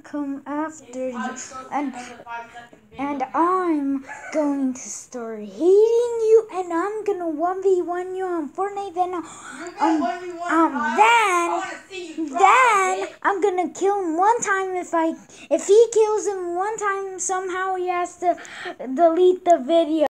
come after you, and I'm going to start hating you, and I'm gonna 1v1 you on Fortnite. Then I'm gonna kill him one time. If he kills him one time, somehow he has to delete the video.